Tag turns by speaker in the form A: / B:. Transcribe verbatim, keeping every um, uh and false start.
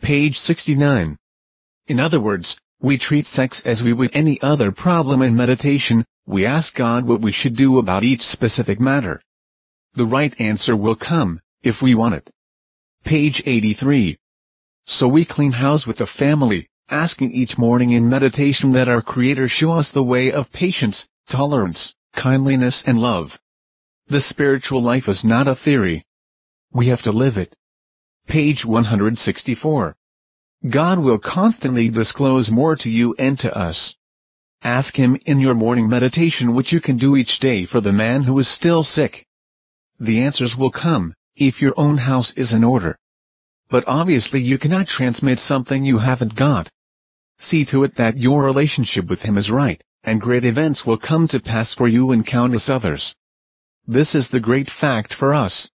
A: Page sixty-nine. In other words, we treat sex as we would any other problem in meditation. We ask God what we should do about each specific matter. The right answer will come, if we want it. Page eighty-three. So we clean house with the family, asking each morning in meditation that our Creator show us the way of patience, tolerance, kindliness and love. The spiritual life is not a theory. We have to live it. Page one hundred sixty-four. God will constantly disclose more to you and to us. Ask Him in your morning meditation what you can do each day for the man who is still sick. The answers will come, if your own house is in order. But obviously you cannot transmit something you haven't got. See to it that your relationship with Him is right, and great events will come to pass for you and countless others. This is the great fact for us.